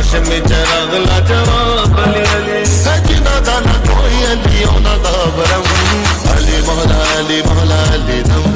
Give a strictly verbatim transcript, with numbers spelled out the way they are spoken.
हाशमी चराग लाजवाब अली अली जिना दा ना कोई अली ओना दा बरम अली मौला अली मौला अली दम